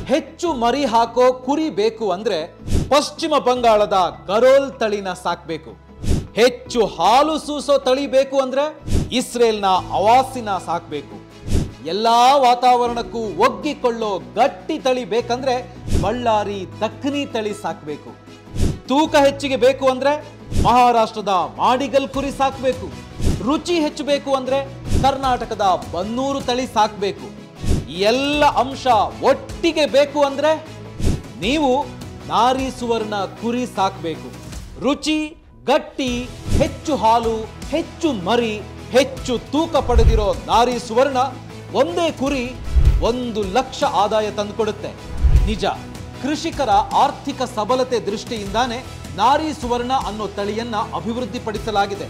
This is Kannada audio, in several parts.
ಹೆಚ್ಚು ಮರಿ ಹಾಕೋ ಕುರಿ ಬೇಕು ಅಂದ್ರೆ ಪಶ್ಚಿಮ ಬಂಗಾಳದ ಗರೋಲ್ ತಳಿನ ಸಾಕ್ಬೇಕು. ಹೆಚ್ಚು ಹಾಲು ಸೂಸೋ ತಳಿ ಬೇಕು ಅಂದ್ರೆ ಇಸ್ರೇಲ್ನ ಅವಾಸಿನ ಸಾಕ್ಬೇಕು. ಎಲ್ಲಾ ವಾತಾವರಣಕ್ಕೂ ಒಗ್ಗಿಕೊಳ್ಳೋ ಗಟ್ಟಿ ತಳಿ ಬೇಕಂದ್ರೆ ಬಳ್ಳಾರಿ ದಕ್ಕನಿ ತಳಿ ಸಾಕ್ಬೇಕು. ತೂಕ ಹೆಚ್ಚಿಗೆ ಬೇಕು ಅಂದ್ರೆ ಮಹಾರಾಷ್ಟ್ರದ ಮಾಡಿಗಲ್ ಕುರಿ ಸಾಕ್ಬೇಕು. ರುಚಿ ಹೆಚ್ಚಬೇಕು ಅಂದ್ರೆ ಕರ್ನಾಟಕದ ಬನ್ನೂರು ತಳಿ ಸಾಕ್ಬೇಕು. ಎಲ್ಲ ಅಂಶ ಒಟ್ಟಿಗೆ ಬೇಕು ಅಂದ್ರೆ ನೀವು ನಾರಿ ಸುವರ್ಣ ಕುರಿ ಸಾಕ್ಬೇಕು. ರುಚಿ, ಗಟ್ಟಿ, ಹೆಚ್ಚು ಹಾಲು, ಹೆಚ್ಚು ಮರಿ, ಹೆಚ್ಚು ತೂಕ ಪಡೆದಿರೋ ನಾರಿ ಸುವರ್ಣ ಒಂದೇ ಕುರಿ 1 ಲಕ್ಷ ಆದಾಯ ತಂದುಕೊಡುತ್ತೆ. ನಿಜ, ಕೃಷಿಕರ ಆರ್ಥಿಕ ಸಬಲತೆ ದೃಷ್ಟಿಯಿಂದಾನೇ ನಾರಿ ಸುವರ್ಣ ಅನ್ನೋ ತಳಿಯನ್ನ ಅಭಿವೃದ್ಧಿಪಡಿಸಲಾಗಿದೆ.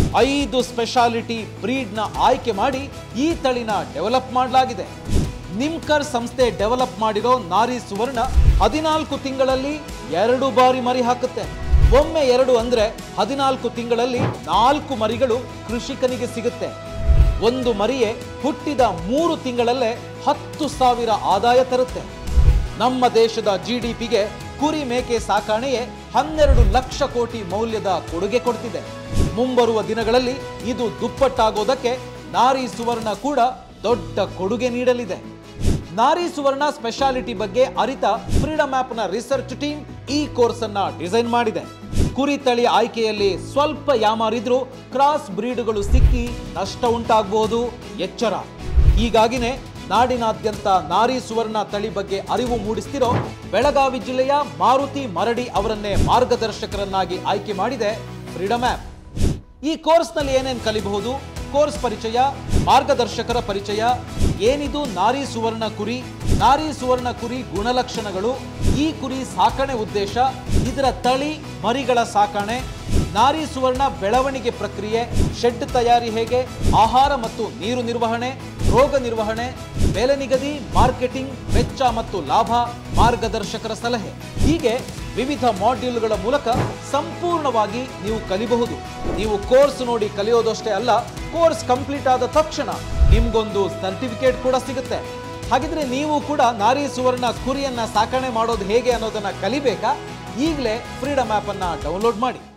5 ಸ್ಪೆಷಾಲಿಟಿ ಬ್ರೀಡ್ನ ಆಯ್ಕೆ ಮಾಡಿ ಈ ತಳಿನ ಡೆವಲಪ್ ಮಾಡಲಾಗಿದೆ. ನಿಮ್ಕರ್ ಸಂಸ್ಥೆ ಡೆವಲಪ್ ಮಾಡಿರೋ ನಾರಿ ಸುವರ್ಣ 14 ತಿಂಗಳಲ್ಲಿ 2 ಬಾರಿ ಮರಿ ಹಾಕುತ್ತೆ. ಒಮ್ಮೆ 2 ಅಂದ್ರೆ 14 ತಿಂಗಳಲ್ಲಿ 4 ಮರಿಗಳು ಕೃಷಿಕನಿಗೆ ಸಿಗುತ್ತೆ. ಒಂದು ಮರಿಯೇ ಹುಟ್ಟಿದ 3 ತಿಂಗಳಲ್ಲೇ 10,000 ಆದಾಯ ತರುತ್ತೆ. ನಮ್ಮ ದೇಶದ GDPಗೆ ಕುರಿ ಮೇಕೆ ಸಾಕಾಣೆಯೇ 12 ಲಕ್ಷ ಕೋಟಿ ಮೌಲ್ಯದ ಕೊಡುಗೆ ಕೊಡ್ತಿದೆ. ಮುಂಬರುವ ದಿನಗಳಲ್ಲಿ ಇದು ದುಪ್ಪಟ್ಟಾಗೋದಕ್ಕೆ ನಾರಿ ಸುವರ್ಣ ಕೂಡ ದೊಡ್ಡ ಕೊಡುಗೆ ನೀಡಲಿದೆ. ನಾರಿ ಸುವರ್ಣ ಸ್ಪೆಷಾಲಿಟಿ ಬಗ್ಗೆ ಅರಿತ ಫ್ರೀಡಮ್ ಆಪ್ನ ರಿಸರ್ಚ್ ಟೀಮ್ ಈ ಕೋರ್ಸ್ ಅನ್ನ ಡಿಸೈನ್ ಮಾಡಿದೆ. ಕುರಿ ತಳಿ ಆಯ್ಕೆಯಲ್ಲಿ ಸ್ವಲ್ಪ ಯಾಮಾರಿದ್ರೂ ಕ್ರಾಸ್ ಬ್ರೀಡ್ಗಳು ಸಿಕ್ಕಿ ನಷ್ಟ ಉಂಟಾಗಬಹುದು, ಎಚ್ಚರ. ಹೀಗಾಗಿನೇ ನಾಡಿನಾದ್ಯಂತ ನಾರಿ ಸುವರ್ಣ ತಳಿ ಬಗ್ಗೆ ಅರಿವು ಮೂಡಿಸ್ತಿರೋ ಬೆಳಗಾವಿ ಜಿಲ್ಲೆಯ ಮಾರುತಿ ಮರಡಿ ಅವರನ್ನೇ ಮಾರ್ಗದರ್ಶಕರನ್ನಾಗಿ ಆಯ್ಕೆ ಮಾಡಿದೆ ಫ್ರೀಡಮ್ ಆಪ್. ಈ ಕೋರ್ಸ್ನಲ್ಲಿ ಏನೇನು ಕಲಿಬಹುದು? ಕೋರ್ಸ್ ಪರಿಚಯ, ಮಾರ್ಗದರ್ಶಕರ ಪರಿಚಯ, ಏನಿದು ನಾರಿ ಸುವರ್ಣ ಕುರಿ, ನಾರಿ ಸುವರ್ಣ ಕುರಿ ಗುಣಲಕ್ಷಣಗಳು, ಈ ಕುರಿ ಸಾಕಣೆ ಉದ್ದೇಶ, ಇದರ ತಳಿ, ಮರಿಗಳ ಸಾಕಣೆ, ನಾರಿ ಸುವರ್ಣ ಬೆಳವಣಿಗೆ ಪ್ರಕ್ರಿಯೆ, ಶೆಡ್ ತಯಾರಿ ಹೇಗೆ, ಆಹಾರ ಮತ್ತು ನೀರು ನಿರ್ವಹಣೆ, ರೋಗ ನಿರ್ವಹಣೆ, ಬೆಲೆ ನಿಗದಿ, ಮಾರ್ಕೆಟಿಂಗ್, ವೆಚ್ಚ ಮತ್ತು ಲಾಭ, ಮಾರ್ಗದರ್ಶಕರ ಸಲಹೆ, ಹೀಗೆ ವಿವಿಧ ಮಾಡ್ಯೂಲ್ಗಳ ಮೂಲಕ ಸಂಪೂರ್ಣವಾಗಿ ನೀವು ಕಲಿಬಹುದು. ನೀವು ಕೋರ್ಸ್ ನೋಡಿ ಕಲಿಯೋದಷ್ಟೇ ಅಲ್ಲ, ಕೋರ್ಸ್ ಕಂಪ್ಲೀಟ್ ಆದ ತಕ್ಷಣ ನಿಮ್ಗೊಂದು ಸರ್ಟಿಫಿಕೇಟ್ ಕೂಡ ಸಿಗುತ್ತೆ. ಹಾಗಿದ್ರೆ ನೀವು ಕೂಡ ನಾರಿ ಸುವರ್ಣ ಕುರಿಯನ್ನ ಸಾಕಣೆ ಮಾಡೋದು ಹೇಗೆ ಅನ್ನೋದನ್ನ ಕಲಿಬೇಕಾ? ಈಗಲೇ ಫ್ರೀಡಮ್ ಆಪ್ ಅನ್ನ ಡೌನ್ಲೋಡ್ ಮಾಡಿ.